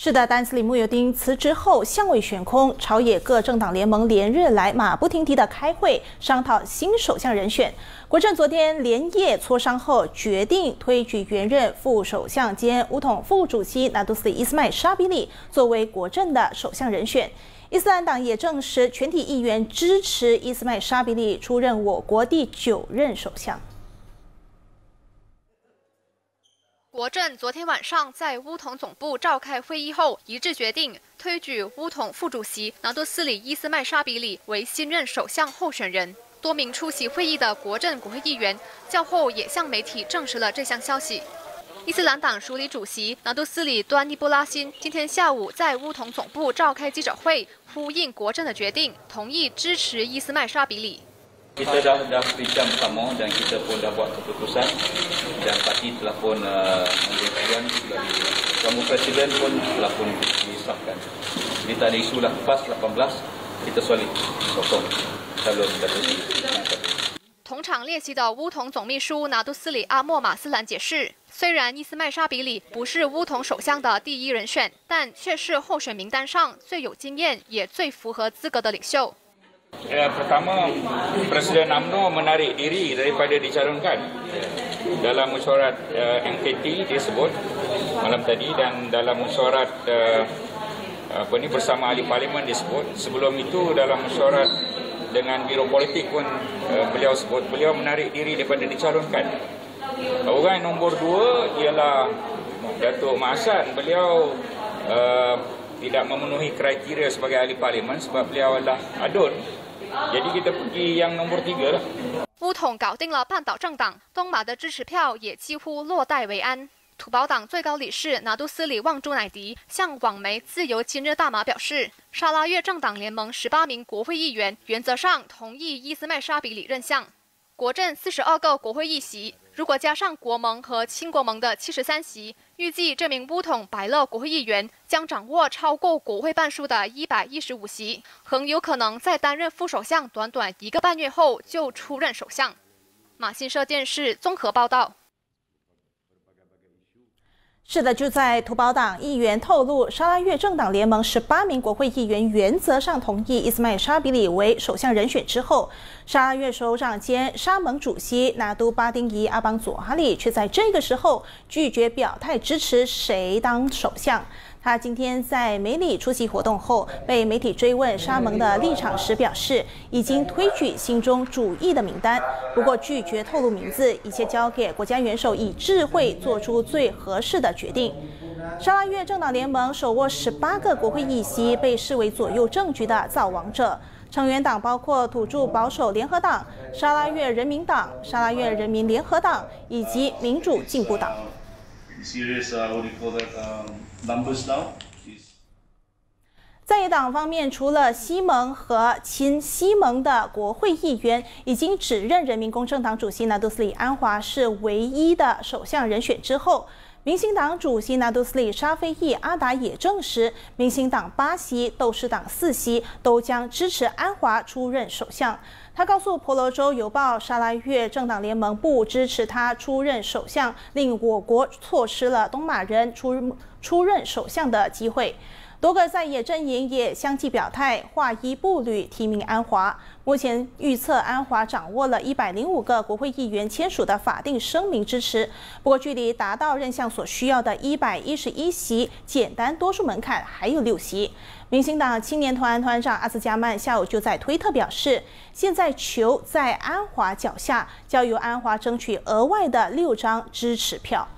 是的，丹斯里慕尤丁辞职后，相位悬空，朝野各政党联盟连日来马不停蹄的开会，商讨新首相人选。国阵昨天连夜磋商后，决定推举原任副首相兼巫统副主席纳杜斯里伊斯迈沙比里作为国阵的首相人选。伊斯兰党也证实，全体议员支持伊斯迈沙比里出任我国第9任首相。 国阵昨天晚上在巫统总部召开会议后，一致决定推举巫统副主席纳杜斯里伊斯迈沙比里为新任首相候选人。多名出席会议的国阵国会议员较后也向媒体证实了这项消息。伊斯兰党署理主席纳杜斯里端尼布拉辛今天下午在巫统总部召开记者会，呼应国阵的决定，同意支持伊斯迈沙比里。 Kita dah bincang bersama dan kita pun dah buat keputusan dan parti telah pun menentukan dari Tuan Presiden pun telah pun disahkan. Jadi tak ada isu lah PAS 18 kita solid sokong calon Datuk Seri. 同场列席的巫统总秘书纳杜斯里阿莫马斯兰解释，虽然伊斯迈沙比里不是巫统首相的第一人选，但却是候选名单上最有经验也最符合资格的领袖。 Pertama, Presiden UMNO menarik diri daripada dicalonkan dalam mesyuarat MKT dia sebut malam tadi dan dalam mesyuarat bersama ahli parlimen dia sebut. Sebelum itu dalam mesyuarat dengan biro politik pun beliau sebut beliau menarik diri daripada dicalonkan. Orang nombor 2 ialah Datuk Mak Hassan. Beliau tidak memenuhi kriteria sebagai ahli parlimen sebab beliau adalah adun. Jadi kita pergi yang nombor 3了。 巫统搞定了半岛政党，东马的支持票也几乎落袋为安。土保党最高理事纳杜斯里旺朱乃迪向网媒自由今日大马表示，沙拉越政党联盟18名国会议员原则上同意伊斯迈沙比里任相。国阵42个国会议席，如果加上国盟和亲国盟的73席，预计这名巫统白勒国会议员将掌握超过国会半数的115席，很有可能在担任副首相短短1个半月后就出任首相。马新社电视综合报道。 是的，就在土保党议员透露，沙拉越政党联盟18名国会议员原则上同意伊斯迈沙比里为首相人选之后，沙拉越首长兼沙盟主席纳都巴丁伊阿邦佐哈里却在这个时候拒绝表态支持谁当首相。 他今天在梅里出席活动后，被媒体追问沙盟的立场时表示，已经推举心中主意的名单，不过拒绝透露名字，一切交给国家元首以智慧做出最合适的决定。沙拉越政党联盟手握18个国会议席，被视为左右政局的造王者。成员党包括土著保守联合党、沙拉越人民党、沙拉越人民联合党以及民主进步党。 在野党方面，除了西盟和亲西盟的国会议员已经指认人民公正党主席纳杜斯里安华是唯一的首相人选之后，民进党主席纳杜斯里沙菲益阿达也证实，民进党8席、斗士党4席都将支持安华出任首相。他告诉婆罗洲邮报，沙拉越政党联盟不支持他出任首相，令我国错失了东马人出任首相的机会。 多个在野阵营也相继表态，划一步履提名安华。目前预测安华掌握了105个国会议员签署的法定声明支持，不过距离达到任相所需要的111席简单多数门槛还有6席。民进党青年团团长阿兹加曼下午就在推特表示，现在球在安华脚下，交由安华争取额外的6张支持票。